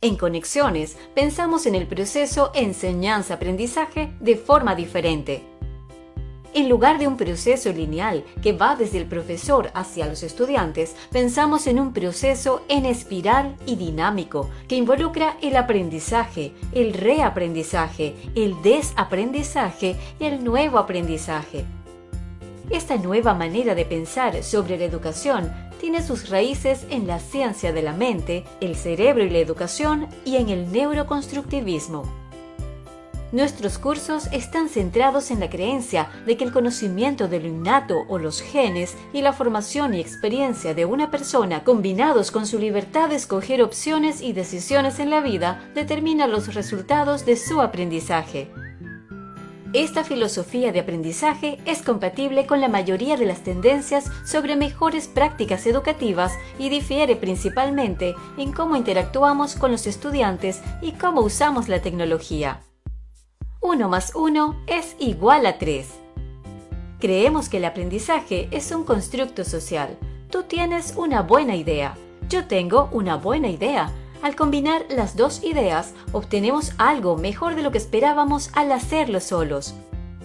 En Conexiones, pensamos en el proceso enseñanza-aprendizaje de forma diferente. En lugar de un proceso lineal que va desde el profesor hacia los estudiantes, pensamos en un proceso en espiral y dinámico que involucra el aprendizaje, el reaprendizaje, el desaprendizaje y el nuevo aprendizaje. Esta nueva manera de pensar sobre la educación tiene sus raíces en la ciencia de la mente, el cerebro y la educación y en el neuroconstructivismo. Nuestros cursos están centrados en la creencia de que el conocimiento de lo innato o los genes y la formación y experiencia de una persona combinados con su libertad de escoger opciones y decisiones en la vida determinan los resultados de su aprendizaje. Esta filosofía de aprendizaje es compatible con la mayoría de las tendencias sobre mejores prácticas educativas y difiere principalmente en cómo interactuamos con los estudiantes y cómo usamos la tecnología. 1 más 1 es igual a 3. Creemos que el aprendizaje es un constructo social. Tú tienes una buena idea. Yo tengo una buena idea. Al combinar las dos ideas, obtenemos algo mejor de lo que esperábamos al hacerlo solos.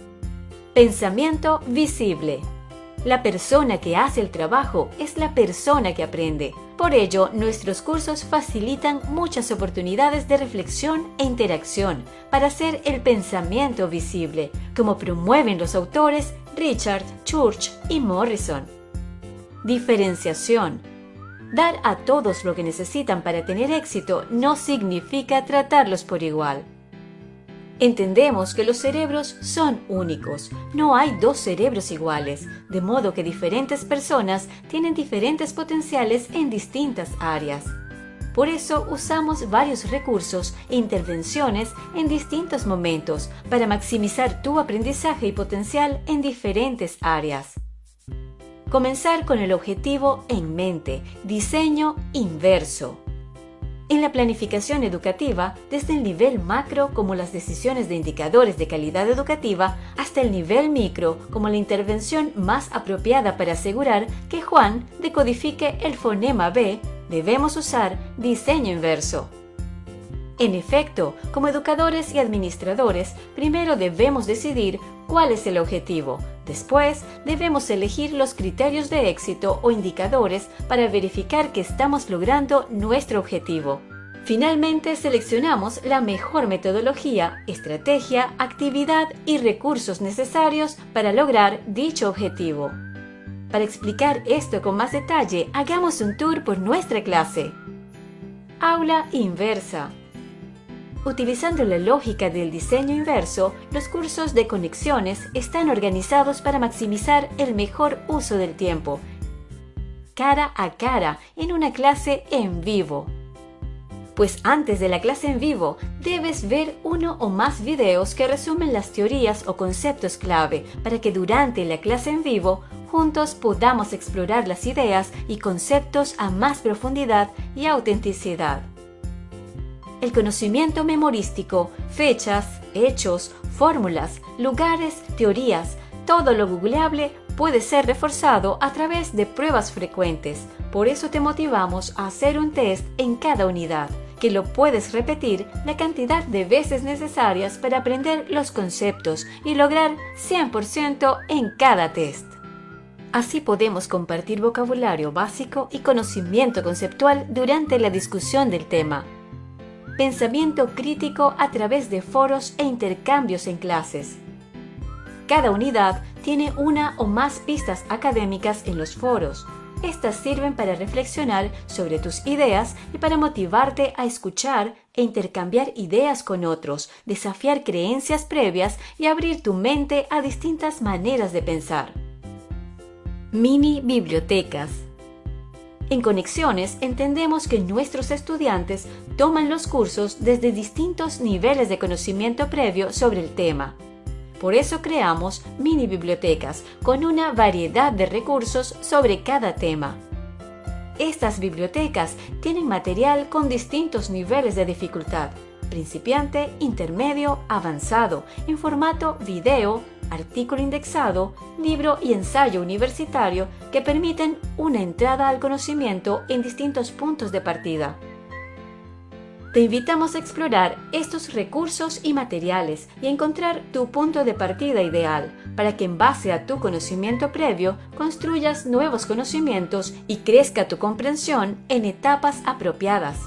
Pensamiento visible. La persona que hace el trabajo es la persona que aprende. Por ello, nuestros cursos facilitan muchas oportunidades de reflexión e interacción para hacer el pensamiento visible, como promueven los autores Richard, Church y Morrison. Diferenciación. Dar a todos lo que necesitan para tener éxito no significa tratarlos por igual. Entendemos que los cerebros son únicos, no hay dos cerebros iguales, de modo que diferentes personas tienen diferentes potenciales en distintas áreas. Por eso usamos varios recursos e intervenciones en distintos momentos para maximizar tu aprendizaje y potencial en diferentes áreas. Comenzar con el objetivo en mente, diseño inverso. En la planificación educativa, desde el nivel macro como las decisiones de indicadores de calidad educativa, hasta el nivel micro como la intervención más apropiada para asegurar que Juan decodifique el fonema B, debemos usar diseño inverso. En efecto, como educadores y administradores, primero debemos decidir cuál es el objetivo. Después, debemos elegir los criterios de éxito o indicadores para verificar que estamos logrando nuestro objetivo. Finalmente, seleccionamos la mejor metodología, estrategia, actividad y recursos necesarios para lograr dicho objetivo. Para explicar esto con más detalle, hagamos un tour por nuestra clase. Aula inversa. Utilizando la lógica del diseño inverso, los cursos de Conexiones están organizados para maximizar el mejor uso del tiempo, cara a cara, en una clase en vivo. Pues antes de la clase en vivo, debes ver uno o más videos que resumen las teorías o conceptos clave para que durante la clase en vivo juntos podamos explorar las ideas y conceptos a más profundidad y autenticidad. El conocimiento memorístico, fechas, hechos, fórmulas, lugares, teorías, todo lo googleable puede ser reforzado a través de pruebas frecuentes. Por eso te motivamos a hacer un test en cada unidad, que lo puedes repetir la cantidad de veces necesarias para aprender los conceptos y lograr 100% en cada test. Así podemos compartir vocabulario básico y conocimiento conceptual durante la discusión del tema. Pensamiento crítico a través de foros e intercambios en clases. Cada unidad tiene una o más pistas académicas en los foros. Estas sirven para reflexionar sobre tus ideas y para motivarte a escuchar e intercambiar ideas con otros, desafiar creencias previas y abrir tu mente a distintas maneras de pensar. Mini bibliotecas. En Conexiones entendemos que nuestros estudiantes toman los cursos desde distintos niveles de conocimiento previo sobre el tema. Por eso creamos mini bibliotecas con una variedad de recursos sobre cada tema. Estas bibliotecas tienen material con distintos niveles de dificultad, principiante, intermedio, avanzado, en formato video, artículo indexado, libro y ensayo universitario que permiten una entrada al conocimiento en distintos puntos de partida. Te invitamos a explorar estos recursos y materiales y a encontrar tu punto de partida ideal para que en base a tu conocimiento previo construyas nuevos conocimientos y crezca tu comprensión en etapas apropiadas.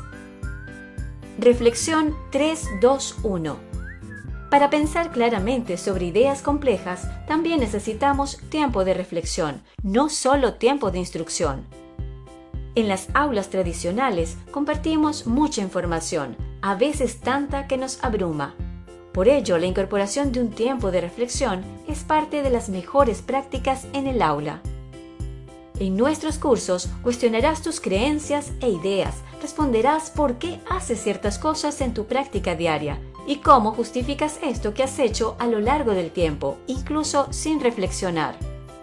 Reflexión 3-2-1. Para pensar claramente sobre ideas complejas, también necesitamos tiempo de reflexión, no solo tiempo de instrucción. En las aulas tradicionales compartimos mucha información, a veces tanta que nos abruma. Por ello, la incorporación de un tiempo de reflexión es parte de las mejores prácticas en el aula. En nuestros cursos cuestionarás tus creencias e ideas, responderás por qué haces ciertas cosas en tu práctica diaria y cómo justificas esto que has hecho a lo largo del tiempo, incluso sin reflexionar.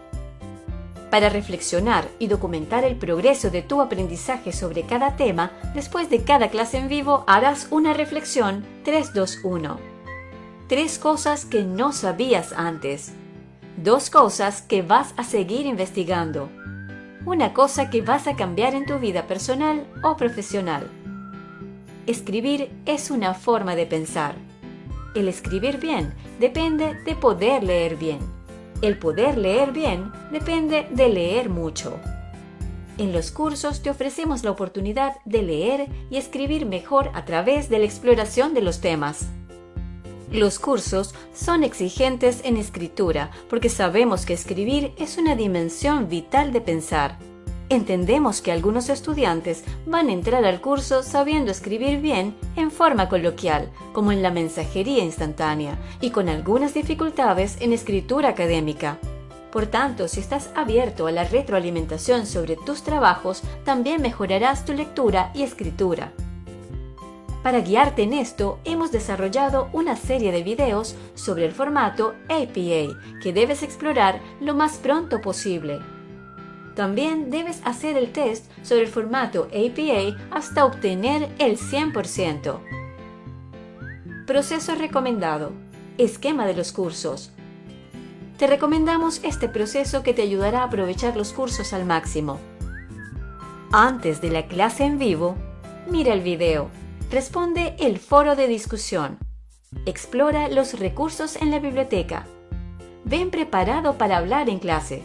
Para reflexionar y documentar el progreso de tu aprendizaje sobre cada tema, después de cada clase en vivo harás una reflexión 3-2-1. 3 cosas que no sabías antes. 2 cosas que vas a seguir investigando. Una cosa que vas a cambiar en tu vida personal o profesional. Escribir es una forma de pensar. El escribir bien depende de poder leer bien. El poder leer bien depende de leer mucho. En los cursos te ofrecemos la oportunidad de leer y escribir mejor a través de la exploración de los temas. Los cursos son exigentes en escritura porque sabemos que escribir es una dimensión vital de pensar. Entendemos que algunos estudiantes van a entrar al curso sabiendo escribir bien en forma coloquial, como en la mensajería instantánea, y con algunas dificultades en escritura académica. Por tanto, si estás abierto a la retroalimentación sobre tus trabajos, también mejorarás tu lectura y escritura. Para guiarte en esto, hemos desarrollado una serie de videos sobre el formato APA que debes explorar lo más pronto posible. También debes hacer el test sobre el formato APA hasta obtener el 100%. Proceso recomendado. Esquema de los cursos. Te recomendamos este proceso que te ayudará a aprovechar los cursos al máximo. Antes de la clase en vivo, mira el video. Responde el foro de discusión. Explora los recursos en la biblioteca. Ven preparado para hablar en clase.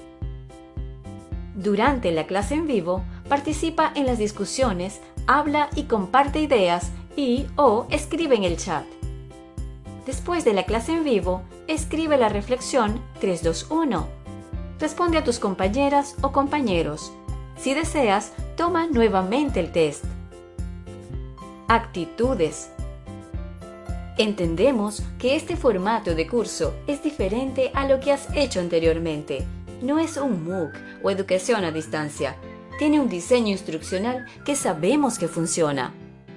Durante la clase en vivo, participa en las discusiones, habla y comparte ideas o escribe en el chat. Después de la clase en vivo, escribe la reflexión 3-2-1. Responde a tus compañeras o compañeros. Si deseas, toma nuevamente el test. Actitudes. Entendemos que este formato de curso es diferente a lo que has hecho anteriormente. No es un MOOC o educación a distancia. Tiene un diseño instruccional que sabemos que funciona.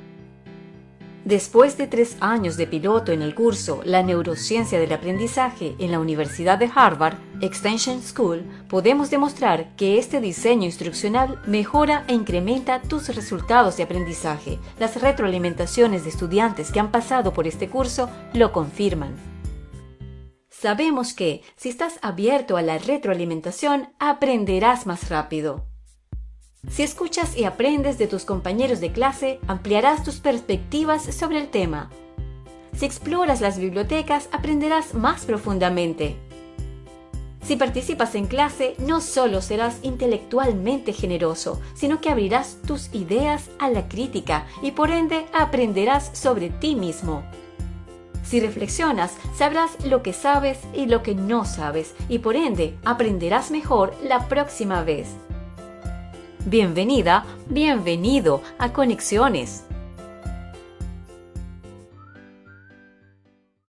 Después de 3 años de piloto en el curso La neurociencia del aprendizaje en la Universidad de Harvard Extension School, podemos demostrar que este diseño instruccional mejora e incrementa tus resultados de aprendizaje. Las retroalimentaciones de estudiantes que han pasado por este curso lo confirman. Sabemos que, si estás abierto a la retroalimentación, aprenderás más rápido. Si escuchas y aprendes de tus compañeros de clase, ampliarás tus perspectivas sobre el tema. Si exploras las bibliotecas, aprenderás más profundamente. Si participas en clase, no solo serás intelectualmente generoso, sino que abrirás tus ideas a la crítica y por ende aprenderás sobre ti mismo. Si reflexionas, sabrás lo que sabes y lo que no sabes, y por ende aprenderás mejor la próxima vez. Bienvenida, bienvenido a Conexiones.